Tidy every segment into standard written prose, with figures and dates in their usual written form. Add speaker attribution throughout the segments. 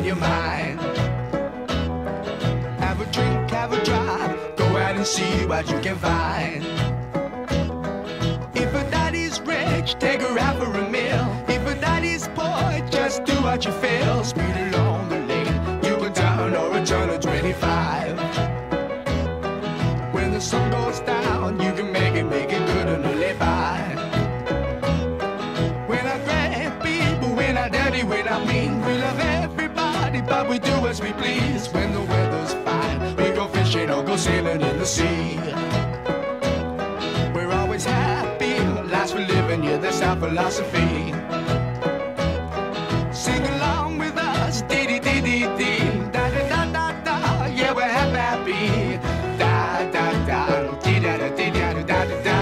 Speaker 1: your mind. Have a drink, have a drive, go out and see what you can find. If a daddy's rich, take her out for a meal. If a daddy's poor, just do what you feel. Speed along the lane, you can turn or a turn of 25. When the sun goes down, you can make it good and live by. When I grab people, when I dirty, when I mean, we love everybody, but we do as we please. When the weather's fine, we go fishing or go sailing in the sea. We're always happy, lives we're living, yeah, that's our philosophy. Sing along with us, dee-dee-dee-dee-dee, da-da-da-da-da, yeah, we're happy, da-da-da, dee-da-da-dee-da-da-da-da.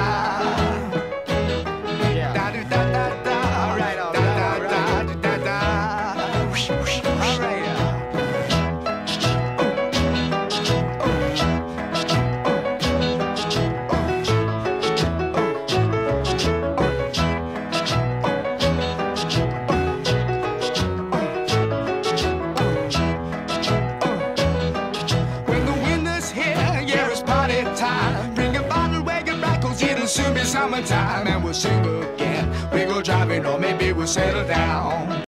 Speaker 1: It'll soon be summertime and we'll sing again. We go driving or maybe we'll settle down.